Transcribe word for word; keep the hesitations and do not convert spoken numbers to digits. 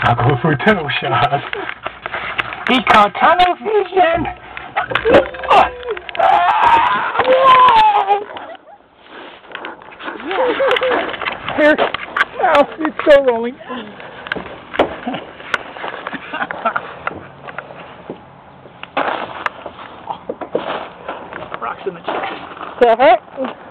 I'll go for a tunnel shot. He caught tunnel vision. Here. Oh, it's still rolling. Rocks in the chest. Uh-huh.